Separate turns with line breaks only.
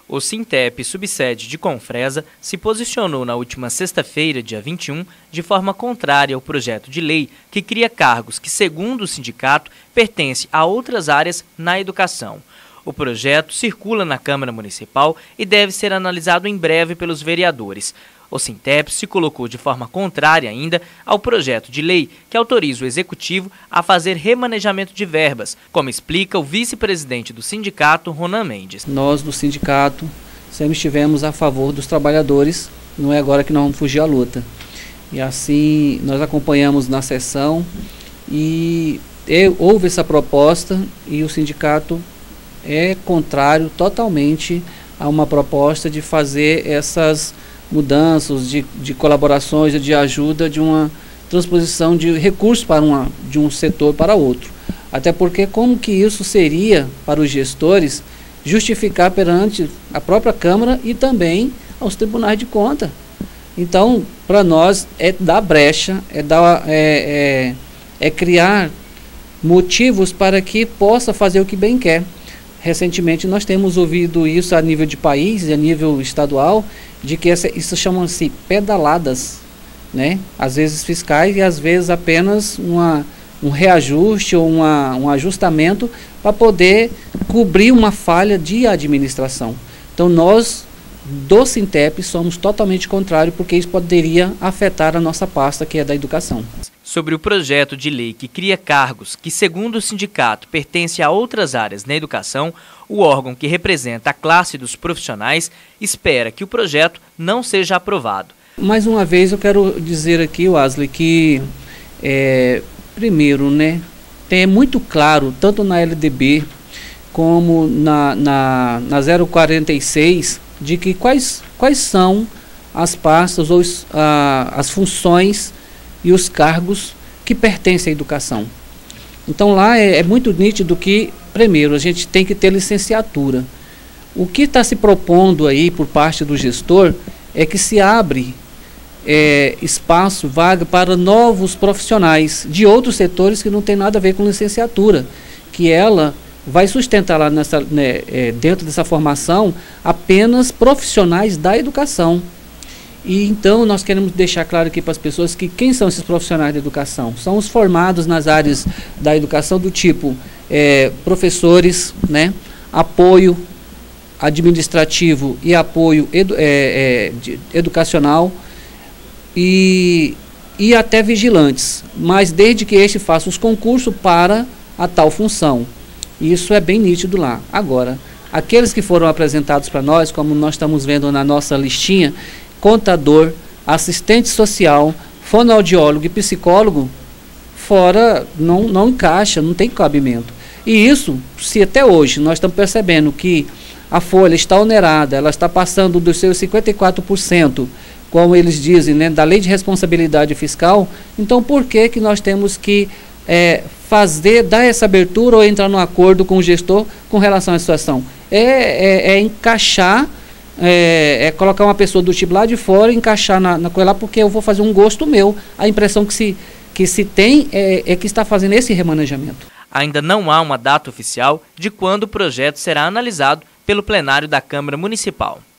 O Sintep, subsede de Confresa, se posicionou na última sexta-feira, dia 21, de forma contrária ao projeto de lei que cria cargos que, segundo o sindicato, pertencem a outras áreas na educação. O projeto circula na Câmara Municipal e deve ser analisado em breve pelos vereadores. O Sintep se colocou de forma contrária ainda ao projeto de lei que autoriza o Executivo a fazer remanejamento de verbas, como explica o vice-presidente do sindicato, Ronan Mendes.
Nós do sindicato sempre estivemos a favor dos trabalhadores, não é agora que nós vamos fugir à luta. E assim nós acompanhamos na sessão e houve essa proposta e o sindicato é contrário totalmente a uma proposta de fazer essas mudanças, de colaborações, de ajuda, de uma transposição de recursos de um setor para outro. Até porque como que isso seria para os gestores justificar perante a própria Câmara e também aos tribunais de conta. Então, para nós é dar brecha, é criar motivos para que possa fazer o que bem quer. Recentemente nós temos ouvido isso a nível de país e a nível estadual, de que isso chamam-se pedaladas, né? Às vezes fiscais e às vezes apenas um reajuste ou um ajustamento para poder cobrir uma falha de administração. Então nós do Sintep somos totalmente contrários porque isso poderia afetar a nossa pasta que é da educação.
Sobre o projeto de lei que cria cargos que, segundo o sindicato, pertencem a outras áreas na educação, o órgão que representa a classe dos profissionais espera que o projeto não seja aprovado.
Mais uma vez eu quero dizer aqui, Wesley, que primeiro, né, é muito claro, tanto na LDB como na 046, de que quais são as pastas ou as funções e os cargos que pertencem à educação. Então lá é muito nítido que, primeiro, a gente tem que ter licenciatura. O que está se propondo aí por parte do gestor é que se abre espaço, vaga para novos profissionais de outros setores que não tem nada a ver com licenciatura, que ela vai sustentar lá dentro dessa formação apenas profissionais da educação. E então nós queremos deixar claro aqui para as pessoas que quem são esses profissionais da educação? São os formados nas áreas da educação do tipo professores, né, apoio administrativo e apoio educacional e até vigilantes, mas desde que este faça os concursos para a tal função. Isso é bem nítido lá. Agora, aqueles que foram apresentados para nós, como nós estamos vendo na nossa listinha, contador, assistente social, fonoaudiólogo e psicólogo, fora não encaixa, não tem cabimento. E isso, se até hoje nós estamos percebendo que a folha está onerada, ela está passando dos seus 54%, como eles dizem, né, da lei de responsabilidade fiscal, então por que nós temos que dar essa abertura ou entrar num acordo com o gestor com relação à situação? Encaixar, colocar uma pessoa do tipo lá de fora e encaixar na coisa lá, porque eu vou fazer um gosto meu. A impressão que se tem é que está fazendo esse remanejamento.
Ainda não há uma data oficial de quando o projeto será analisado pelo plenário da Câmara Municipal.